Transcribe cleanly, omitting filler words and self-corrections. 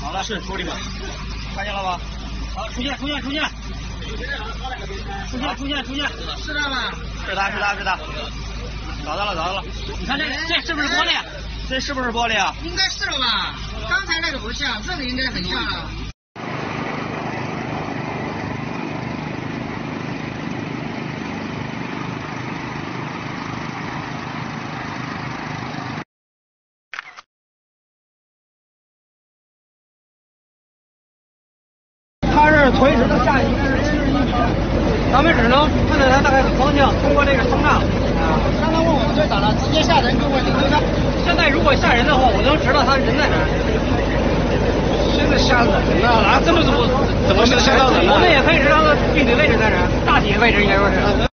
好了，是处理吧。看见了吧？好，出现。 是的吧？ 是的。找到了。你看这是不是玻璃？这是不是玻璃啊？ 应该是了吧？刚才那个不像，这个应该很像啊。 它是垂直的下移，71米，咱们只能判断它大概的方向，通过这个声呐。 刚刚问我们队长了，直接吓人就问你对吧？ 现在如果吓人的话，我能知道他人在哪儿。 现在吓人了，那怎么是吓到人了？ 我们也可以知道他具体位置在哪儿，大体位置应该说是。